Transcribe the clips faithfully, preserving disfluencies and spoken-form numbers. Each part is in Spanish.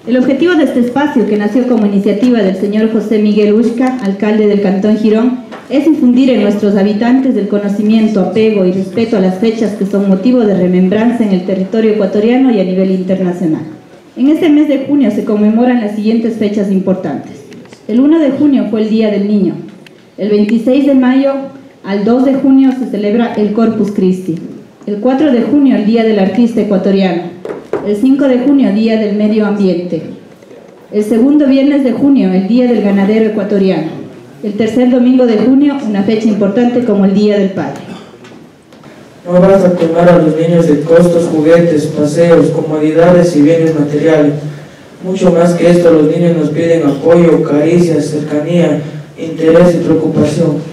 El objetivo de este espacio, que nació como iniciativa del señor José Miguel Ushka, alcalde del Cantón Girón, es infundir en nuestros habitantes el conocimiento, apego y respeto a las fechas que son motivo de remembranza en el territorio ecuatoriano y a nivel internacional. En este mes de junio se conmemoran las siguientes fechas importantes. El uno de junio fue el Día del Niño. El veintiséis de mayo al dos de junio se celebra el Corpus Christi. El cuatro de junio, el Día del Artista Ecuatoriano. El cinco de junio, Día del Medio Ambiente. El segundo viernes de junio, el Día del Ganadero Ecuatoriano. El tercer domingo de junio, una fecha importante como el Día del Padre. No basta colmar a los niños de costos, juguetes, paseos, comodidades y bienes materiales. Mucho más que esto, los niños nos piden apoyo, caricias, cercanía, interés y preocupación.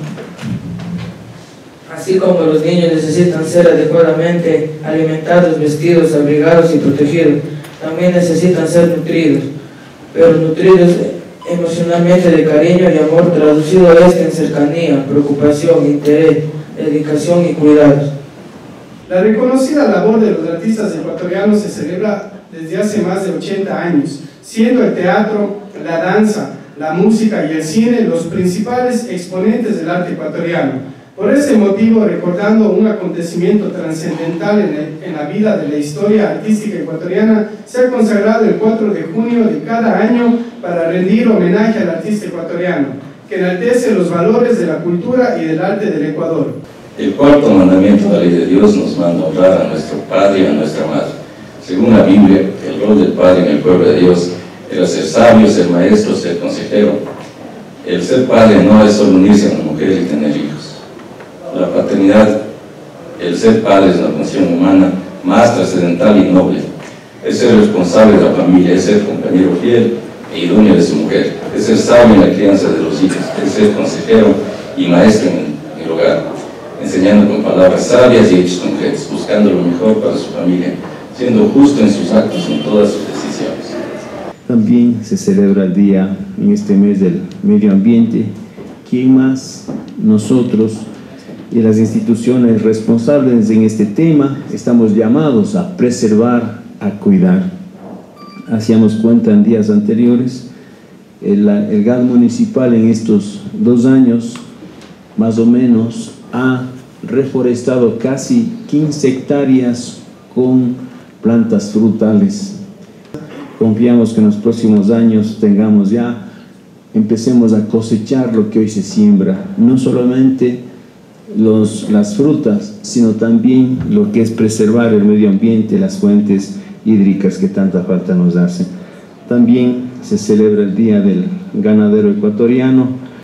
Así como los niños necesitan ser adecuadamente alimentados, vestidos, abrigados y protegidos, también necesitan ser nutridos, pero nutridos emocionalmente de cariño y amor, traducido este en cercanía, preocupación, interés, dedicación y cuidados. La reconocida labor de los artistas ecuatorianos se celebra desde hace más de ochenta años, siendo el teatro, la danza, la música y el cine los principales exponentes del arte ecuatoriano. Por ese motivo, recordando un acontecimiento trascendental en, en la vida de la historia artística ecuatoriana, se ha consagrado el cuatro de junio de cada año para rendir homenaje al artista ecuatoriano, que enaltece los valores de la cultura y del arte del Ecuador. El cuarto mandamiento de la ley de Dios nos manda honrar a nuestro padre y a nuestra madre. Según la Biblia, el rol del padre en el pueblo de Dios era ser sabio, ser maestro, ser consejero. El ser padre no es solo unirse a una mujer y tener hijos. La paternidad, el ser padre es una función humana más trascendental y noble. Es ser responsable de la familia, es ser compañero fiel e idóneo de su mujer, es ser sabio en la crianza de los hijos, es ser consejero y maestro en el hogar, enseñando con palabras sabias y hechos concretos, buscando lo mejor para su familia, siendo justo en sus actos y en todas sus decisiones. También se celebra el día en este mes del medio ambiente. ¿Quién más? Nosotros y las instituciones responsables en este tema estamos llamados a preservar, a cuidar. Hacíamos cuenta en días anteriores, el, el G A D municipal en estos dos años, más o menos, ha reforestado casi quince hectáreas con plantas frutales. Confiamos que en los próximos años tengamos ya, empecemos a cosechar lo que hoy se siembra, no solamente Los, las frutas, sino también lo que es preservar el medio ambiente, las fuentes hídricas que tanta falta nos hacen. También se celebra el Día del Ganadero Ecuatoriano,